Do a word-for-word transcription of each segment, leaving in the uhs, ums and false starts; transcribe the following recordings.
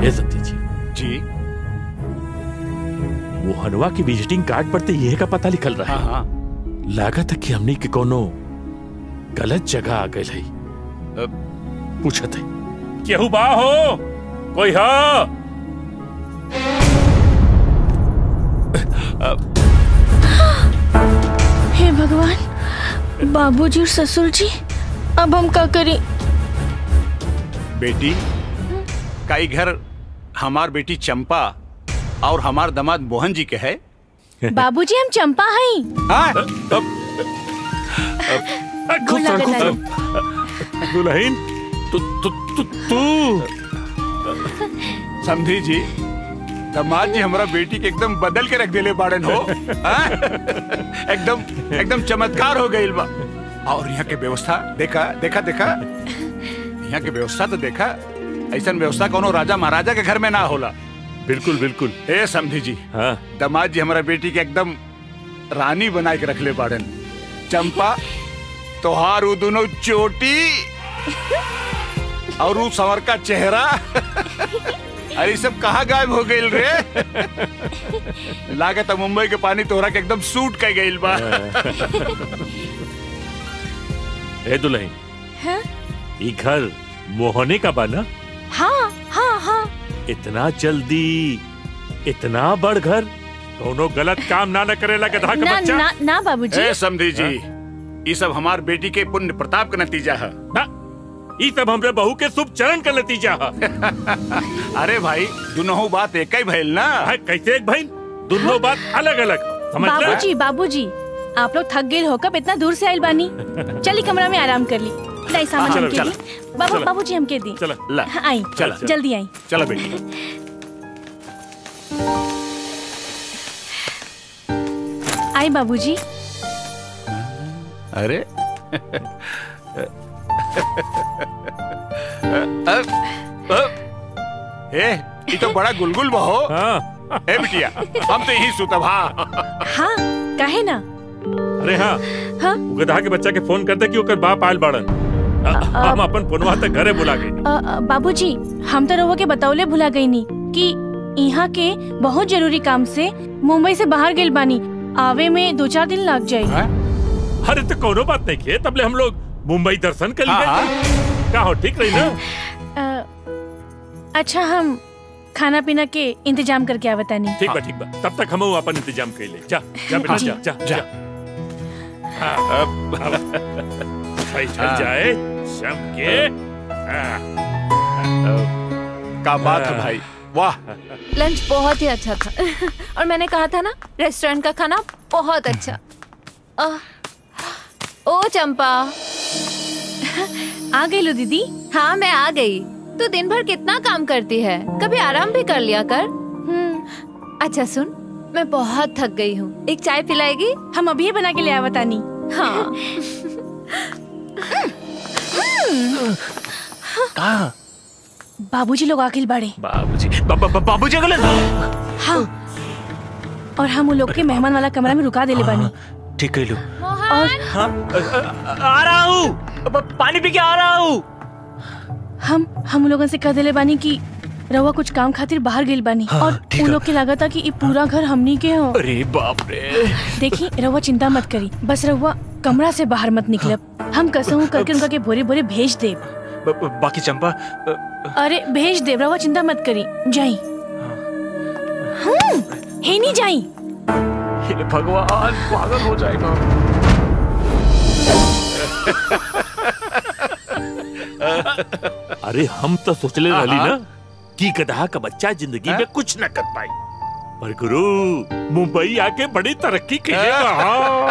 ये समझी जी जी वो हनवा की विजिटिंग कार्ड पर तो यह का पता लिखल रहा है। हाँ हाँ लागत है कि हमने के कोनो गलत जगह आ गए है। पूछते केहू बा हो कोई हो? हे भगवान, बाबूजी और ससुर जी, अब हम क्या करें? बेटी कई घर हमार बेटी चंपा और हमार दामाद मोहन जी के है। बाबूजी हम चंपा हैं। दुल्हन तू तू तू तू समझी जी दामाद जी हमारा बेटी के एकदम बदल के रख देले बाड़न हो। एकदम एकदम चमत्कार हो गई बा। और यहाँ के व्यवस्था देखा देखा देखा यहाँ के व्यवस्था तो देखा, ऐसा व्यवस्था कोनो राजा महाराजा के घर में ना होला। बिल्कुल बिल्कुल। ए समझी जी हाँ दामाद जी हमारा बेटी के एकदम रानी बना के रख ले बाड़न। चंपा तोहार वो दोनों चोटी और वो संवर का चेहरा अरे सब कहाँ गायब हो गई रे? लागत मुंबई के पानी तोहरा के एकदम सूट कर गई बा। ए दुल्हन हाँ? ये घर मोहने का बना? हाँ हाँ हाँ। इतना जल्दी इतना बड़ घर कोनो गलत काम ना न करेला गधा का ना, बच्चा? ना ना बाबूजी। ए समझी जी ये सब हमार बेटी के पुण्य प्रताप का नतीजा है। ये सब हमरे बहू के शुभ चरण का नतीजा है। अरे भाई दोनों बात एक ही भइल ना। है, कैसे एक भाई दोनों बात अलग अलग समझ ले? बाबूजी बाबूजी आप लोग थक गए हो, कब इतना दूर से आइल बानी? चली कमरा में आराम कर ली। लाई सामान चलो, हमके चलो, दी। बाबू बाबूजी हमके दी। चलो ला हाँ, आई चला जल्दी आई। चलो बेटी। आई बाबूजी। अरे ए ये तो बड़ा गुलगुल बहो। हाँ ए बिटिया हम तो यही सुतब। हाँ हाँ काहे ना। अरे हाँ हाँ वो गधा के बच्चा के फोन करते कि ओकर बाप आयल बाड़न। हम अपन फोनवा तक घरे बुला गए। बाबूजी हम तो रउआ के बतौले भुला गई नी कि यहाँ के बहुत जरूरी काम से मुंबई से बाहर गेल बानी, आवे में दो चार दिन लग जाये। अरे तो कोनो बात नहीं किए, तबले हम लोग मुंबई दर्शन कर लिए। क्या हो ठीक रही ना? अच्छा हम खाना पीना के इंतजाम करके आवता नहीं। ठीक बा ठीक बा, तब तक हम अपन इंतजाम कर ले। जा जा बेटा जा जा जा। अब चल जाए शाम के। क्या बात है भाई, वाह। लंच बहुत ही अच्छा था और मैंने कहा था ना रेस्टोरेंट का खाना बहुत अच्छा। आ, ओ चंपा आ गई लो दीदी। हाँ मैं आ गई। तू दिन भर कितना काम करती है, कभी आराम भी कर लिया कर। हम्म अच्छा सुन, मैं बहुत थक गई हूँ, एक चाय पिलाएगी? हम अभी बना के ले आवता नहीं। हाँ कहाँ? बाबूजी लोग आखिल बाड़े। बाबूजी बाबूजी अगले। हाँ और हम उन लोग के मेहमान वाला कमरा में रुका देले बानी। ठीक है लो। और हाँ, आ रहा हूँ, पानी पी के आ रहा हूँ। हम हम लोगों से कह देले बानी कि रउआ कुछ काम खातिर बाहर गेल बानी। हाँ, और उन लोग के लागत था कि ये पूरा घर हमनी के हो। अरे बाप रे। देखी रउआ चिंता मत करी, बस रउआ कमरा से बाहर मत निकलब। हम कसहू करके उनका के बोरे बोरे भेज दे। बाकी चंपा। अरे भेज दे, रउआ चिंता मत करी, जाई। हम्म हे नहीं जाई। भगवान पागल हो जाएगा। अरे हम तो सोचले रही ना कि गधा का बच्चा जिंदगी में कुछ न कर पाई, पर गुरु मुंबई आके बड़ी तरक्की करेगा।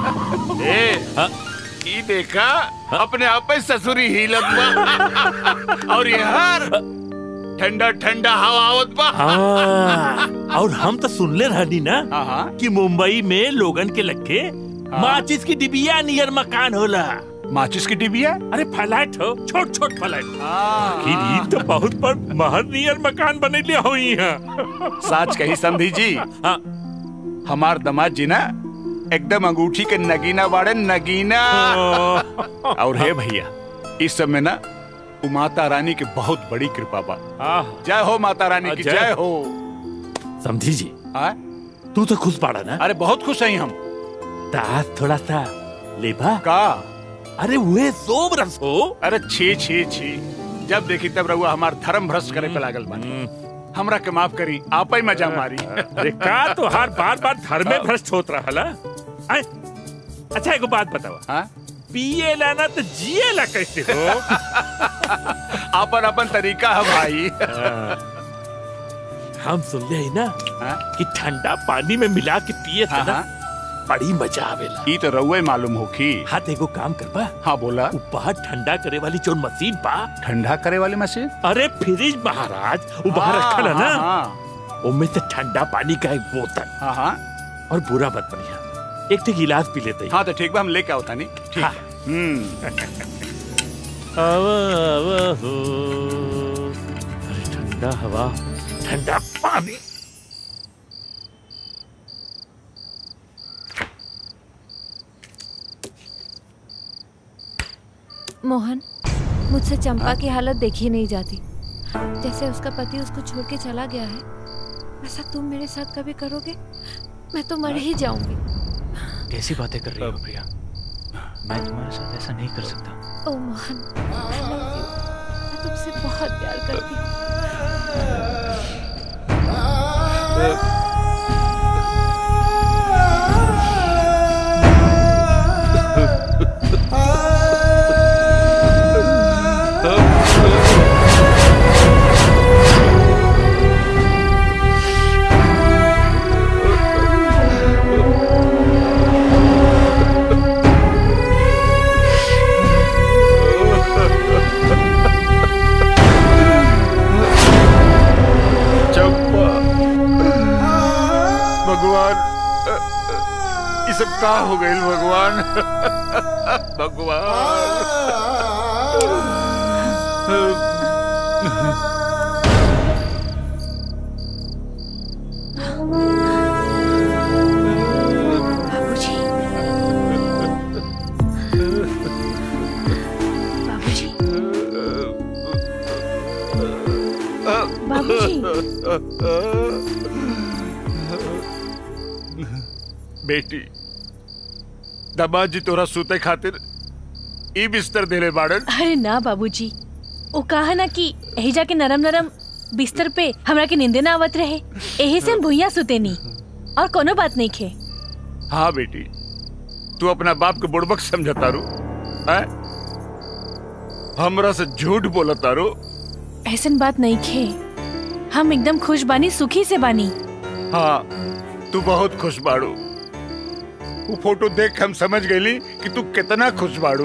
ये देखा अपने आप में ससुरी हिलत बा और यार ठंडा ठंडा हवा आवत बा। हाँ, और हम तो सुनले रहनी ना हाँ, कि मुंबई में लोगन के लगे माचिस की डिबिया नियर मकान होला। माचिस की डिबिया? अरे फ्लैट हो, छोट छोट फ्लैट। तो बहुत पर महल नियर मकान बने लिया हुई है। सच कही समझी जी। हाँ हमार दामाद जी ना एकदम अंगूठी के नगीना बाड़े, नगीना। और है भैया इस सब में ना वो माता रानी की बहुत बड़ी कृपा बा। आह, जय हो माता रानी की जय। जय हो। समझी जी, हाँ? तू तो खुश पाड़ा ना। अरे बहुत खुश हैं हम। ताज थोड़ा सा लेबा का? अरे वे सोम रस हो। अरे छी छी छी, जब देखी तब रहुआ हमार धर्म भ्रष्ट करे पे लागल बानी। हमरा के माफ करी, आप ही मजा मारी। अरे का तो हर बार बार धर्म में भ्रष्ट होत रहा। अच्छा एक बात बताओ, हाँ? पिए लाना तो जिए ला कैसे हो? अपन अपन तरीका है भाई। हम सुन ले ना हाँ? कि ठंडा पानी में मिला के पिए हाँ, ना हाँ? बड़ी मजा आवेला। ई तो रहुआ मालूम हो की। हाँ तो एगो काम करबा। हाँ बोला। बाहर ठंडा करे वाली जो मशीन बा, ठंडा करे वाली मशीन? अरे फ्रिज महाराज वो बाहर रखल है ना, हाँ, उनमें से ठंडा पानी का एक बोतल हाँ, हाँ। और बुरा मत बढ़िया एक थे गिलास पी लेते हैं। हाँ तो ठीक बा, हम लेके आओ तानी। ठीक हाँ। है। हम्म। हवा हवा हो, अरे ठंडा हवा ठंडा पानी। मोहन, मुझसे चंपा की हालत देखी नहीं जाती। जैसे उसका पति उसको छोड़ के चला गया है, ऐसा तुम मेरे साथ कभी करोगे? मैं तो मर ही जाऊंगी। कैसी बातें कर रही हो प्रिया? मैं तुम्हारे साथ ऐसा नहीं कर सकता। ओ मोहन, I love you। मैं तुमसे बहुत प्यार करती हूँ। सब का हो गई भगवान। बाबूजी, बाबूजी, बाबूजी। बेटी, दामाद जी तोरा सूते खातिर ई बिस्तर देले बाड़न। अरे ना बाबूजी, वो कहा ना कि यही जाके नरम नरम बिस्तर पे हमरा के नींदे ना आवत रहे, यही से हम भुइया सुते नी और कोनो बात नहीं खे। हाँ बेटी, तू अपना बाप के बुड़बक समझता रू, हैं? हमरा से झूठ बोलता रू। ऐसन बात नहीं खे, हम एकदम खुश बानी, सुखी से बानी। हाँ, तू बहुत खुश बाड़ू। वो फोटो देख के हम समझ गईली कि तू कितना खुश बाड़ू।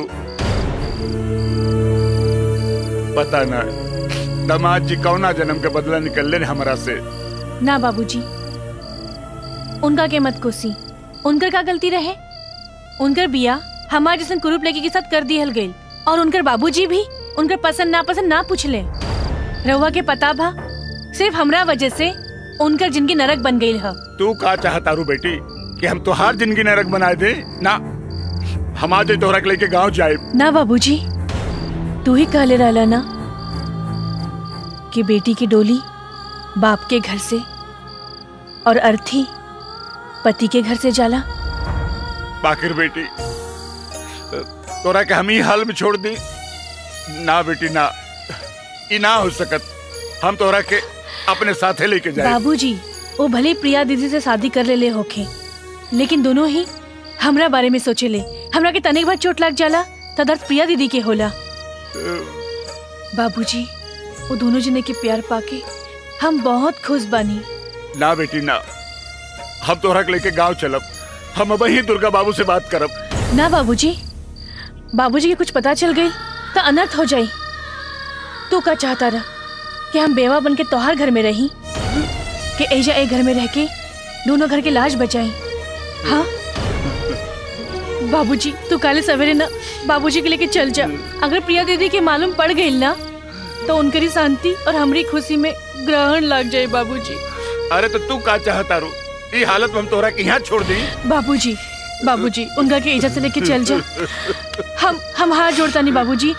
पता ना दामाद जी कौना जन्म के बदला निकलले ने हमरा से। ना बाबूजी, उनका के मत कोसी। उनकर का गलती रहे? उनकर बिया हमारे जैसन कुरूप लड़की के साथ कर दिहल गई, और उनकर बाबूजी भी उनकर पसंद नापसंद ना पूछले। रहुआ के पता भा, सिर्फ हमरा वजह से उनकर जिंदगी नरक बन गई है। तू का चाहता रू बेटी कि हम तोहार जिंदगी नरक बनाए दे? ना, हम आज तोहरा के लेके गांव जाए। ना बाबूजी, तू ही कहले रहला ना कि बेटी की डोली बाप के घर से और अर्थी पति के घर से जाला। बाकिर बेटी, तोरा के हम ही हाल में छोड़ दी? ना बेटी ना, ई ना हो सकत। हम तोरा के अपने साथे लेके जाए। बाबूजी, वो भले प्रिया दीदी से शादी कर ले ले होखे, लेकिन दोनों ही हमरा बारे में सोचे ले। हमरा के तनिक बार चोट लग जाला त दर्द प्रिया दीदी के होला। बाबूजी, वो दोनों जने के प्यार पाके हम बहुत खुश बानी। ना बेटी ना, हम तोहरा के लेके गांव चलब। हम अब ही दुर्गा बाबू से बात करब। ना बाबूजी, बाबूजी के कुछ पता चल गई तो अनर्थ हो जाई। तू का चाहता रहा कि हम बेवा बन के तोहार घर में रही, कि ऐजा एक घर में रह के दोनों घर के लाज बचाई? हाँ बाबूजी, तू काले सवेरे ना बाबूजी के लेके चल जा। अगर प्रिया दीदी के मालूम पड़ गई ना तो उनकरी शांति और हमारी खुशी में ग्रहण लग जाए। बाबूजी, अरे तो तू का चाहता रू? ई हालत में हम तोहरा के यहाँ छोड़ दी? बाबूजी, बाबूजी, उनका के इज्जत से लेके चल जा। हम हम हाथ जोड़ता नहीं बाबूजी,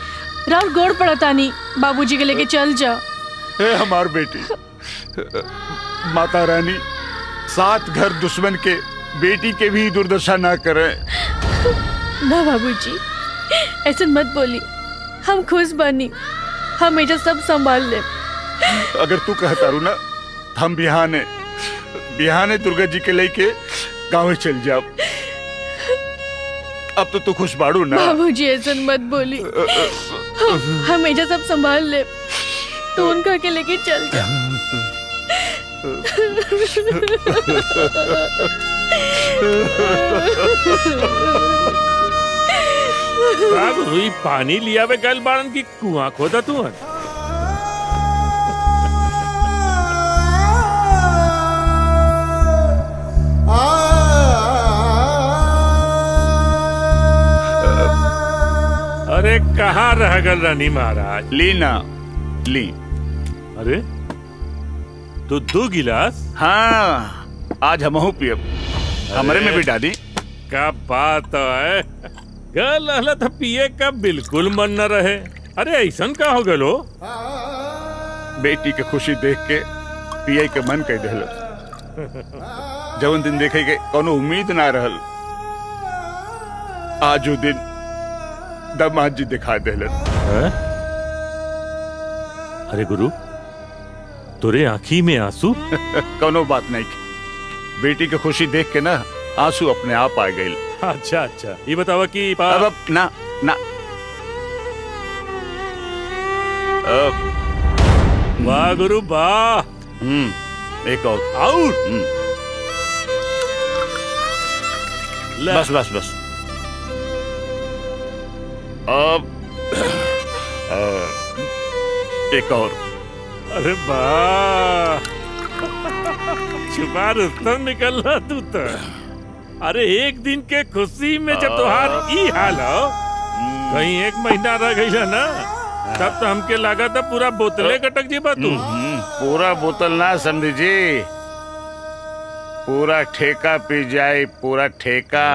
राउर गोड़ पड़तानी, बाबूजी के लेके चल जा। हे हमार बेटी, माता रानी सात घर दुश्मन के बेटी के भी दुर्दशा ना करे। ना बाबूजी, ऐसे मत बोली, हम खुश बनी, हम एजा सब संभाल ले। अगर तू कहता रू ना, हम बिहाने बिहाने दुर्गा जी के लेके गाँव चल जाओ। अब तो तू खुश बाड़ू ना। बाबूजी ऐसे मत बोली, हम एजा सब संभाल ले, तू उनका के लेके चल जा। रुई पानी लिया वे गल बाड़न की कुआं खोदा तू। अरे कहाँ रह गल रानी महाराज? ली ना ली। अरे तो दो गिलास? हाँ, आज हमहू पियब, हमरे में भी डाली। क्या बात है, गल हला था पिए का बिल्कुल मन न रहे। अरे ऐसन का हो गलो? बेटी के खुशी देख के पिए के मन कह दिल। जवन दिन देखे के कोनो उम्मीद ना रहल, आज वो दिन दामाद जी दिखा दिल। अरे गुरु, तुरे आँखी में आंसू? कोनो बात नहीं, बेटी की खुशी देख के ना आंसू अपने आप आ गए। अच्छा अच्छा, ये बतावा कि पा... अब, अब ना ना अब वाह गुरु वाह। हम्म एक और आउट। बस बस बस अब एक और। अरे वाह, छुपा रुस्तम निकल रहा तू तो। अरे एक दिन के खुशी में जब तुहार ई हाल हो, कहीं एक महीना रह गई ना, तब तो हमके लगा था पूरा बोतले कटक जी बा तू। पूरा बोतल ना समझी जी, पूरा ठेका पी जाए, पूरा ठेका।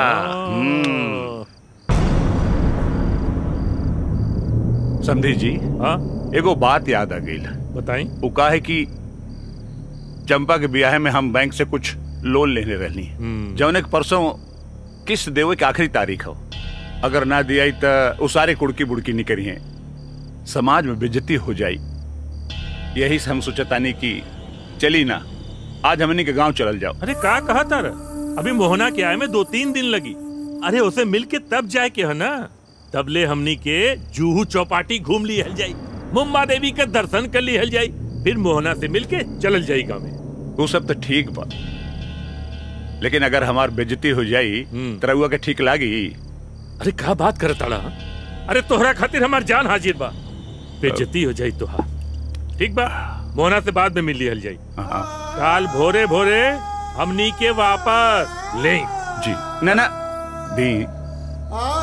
समझी जी, हाँ एगो बात याद आ गई। बताई। वो का है कि चंपा के ब्याह में हम बैंक से कुछ लोन लेने रहनी, जौन एक परसों किस्त देवे की आखिरी तारीख हो। अगर ना दिया तो उसारे कुड़की बुड़की निकली है, समाज में बेइज्जती हो जाई। यही से हम सोचतानी कि चली ना आज हमनी के गांव चलल जाओ। अरे का कहा तार, अभी मोहना के आए में दो तीन दिन लगी। अरे उसे मिल के तब जाए के है ना, तब ले हमनी के जूहू चौपाटी घूम ली हल जाई, मुंबा देवी का दर्शन कर ली हल जाई, फिर मोहना से मिल के चलल जाई गाँव में। वो सब तो ठीक बा, लेकिन अगर हमार बेइज्जती हो जाई तो रउआ के ठीक लागी? अरे का बात कर ताड़ा, अरे तोहरा खातिर हमार जान हाजिर बा। बेइज्जती हो जाई तोहार, ठीक बा, मोहना से बाद में मिल ली हल जाई। काल भोरे भोरे हमनी के वापस ले जी। ना ना दी